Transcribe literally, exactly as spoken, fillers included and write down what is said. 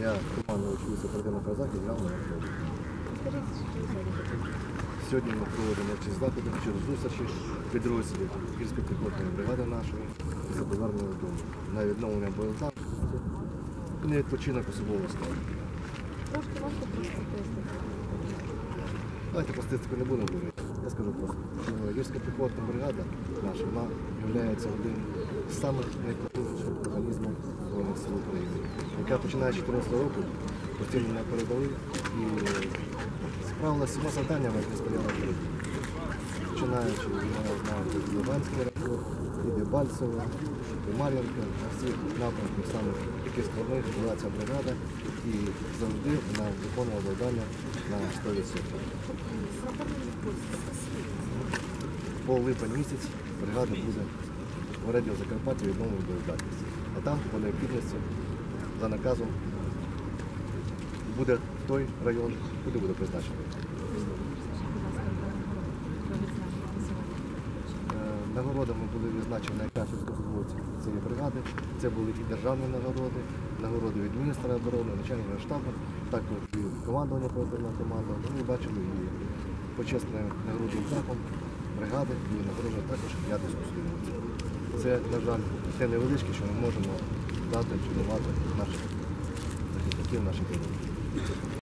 Я командно учився оперативних заходів, грав на вертолі. Сьогодні ми проводимо через заходи, через зустрічі підрозділів гірської піхотної бригади нашої за повернення додому. На відновлення боєздатності і на відпочинок особового складу. Трошки важко про статистику. Давайте про статистику не будемо говорити. Я скажу просто, що гірська піхотна бригада наша, вона є одним з самих найпотужніших організмів Збройних сил України, яка починає з чотирнадцятого року постійно на передовій і справилася з всіма завданнями, які стояли перед ним. Починаючи, я знаю, від Луганський аеропорт, і Дебальцево, і Мар'їнка, на всіх напрямках самих таких складних була ця бригада і завжди вона виконувала завдання на сто відсотків. По липень місяць бригада буде в радіо Закарпаття відновлена боєздатність. А там, по необхідності, за наказом, буде в той район, куди буде призначений. Нагородами були відзначені найкращі військовослужбовці цієї бригади. Це були і державні нагороди, нагороди від міністра оборони, начальника штабу, також і командування оперативного командування. Ми бачили і почесним нагородним знаком бригади були нагороджені також п'ять військовослужбовців. Це, на жаль, те невеличке, що ми можемо дати чи давати наших захисників, наших героїв.